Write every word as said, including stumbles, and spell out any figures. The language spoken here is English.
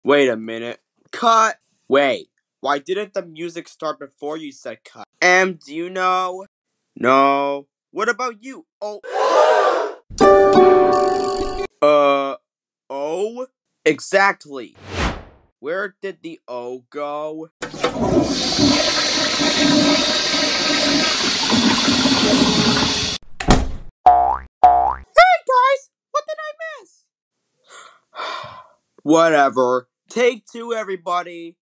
Wait a minute. Cut! Wait, why didn't the music start before you said cut? Em, do you know? No. What about you? Oh. Uh, O? Exactly. Where did the O go? Hey guys! What did I miss? Whatever. Take two, everybody.